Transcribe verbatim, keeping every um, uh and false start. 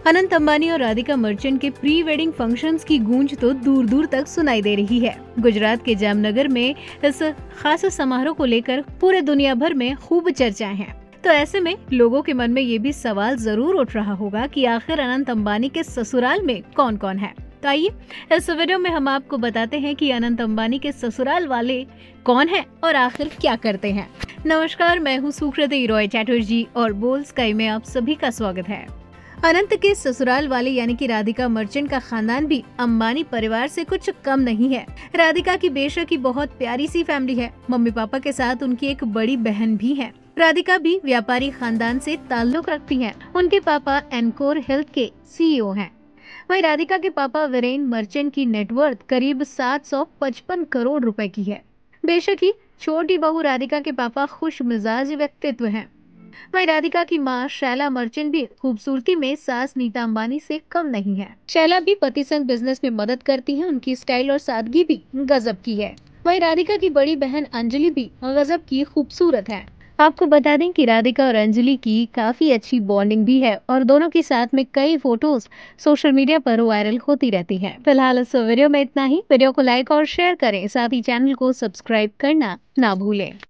अनंत अंबानी और राधिका मर्चेंट के pre wedding functions की गूंज तो दूर दूर तक सुनाई दे रही है। गुजरात के जामनगर में इस खास समारोह को लेकर पूरे दुनिया भर में खूब चर्चाएं हैं। तो ऐसे में लोगों के मन में ये भी सवाल जरूर उठ रहा होगा कि आखिर अनंत अंबानी के ससुराल में कौन कौन है। तो आइए इस वीडियो में हम आपको बताते हैं कि अनंत अंबानी के ससुराल वाले कौन हैं और आखिर क्या करते हैं। नमस्कार, मैं हूँ सुकृति रॉय चैटर्जी और बोल स्काई में आप सभी का स्वागत है। अनंत के ससुराल वाले यानी कि राधिका मर्चेंट का खानदान भी अंबानी परिवार से कुछ कम नहीं है। राधिका की बेशक ही बहुत प्यारी सी फैमिली है। मम्मी पापा के साथ उनकी एक बड़ी बहन भी है। राधिका भी व्यापारी खानदान से ताल्लुक रखती हैं। उनके पापा एनकोर हेल्थ के सीईओ हैं। वहीं राधिका के पापा वीरेन मर्चेंट की नेटवर्थ करीब सात सौ पचपन करोड़ रुपए की है। बेशक ही छोटी बहू राधिका के पापा खुश मिजाज व्यक्तित्व हैं। वहीं राधिका की मां शैला मर्चेंट भी खूबसूरती में सास नीता अंबानी से कम नहीं है। शैला भी पति संग बिजनेस में मदद करती है। उनकी स्टाइल और सादगी भी गजब की है। वहीं राधिका की बड़ी बहन अंजलि भी गजब की खूबसूरत है। आपको बता दें कि राधिका और अंजलि की काफी अच्छी बॉन्डिंग भी है और दोनों के साथ में कई फोटोज सोशल मीडिया पर वायरल होती रहती हैं। फिलहाल इस वीडियो में इतना ही। वीडियो को लाइक और शेयर करें, साथ ही चैनल को सब्सक्राइब करना ना भूलें।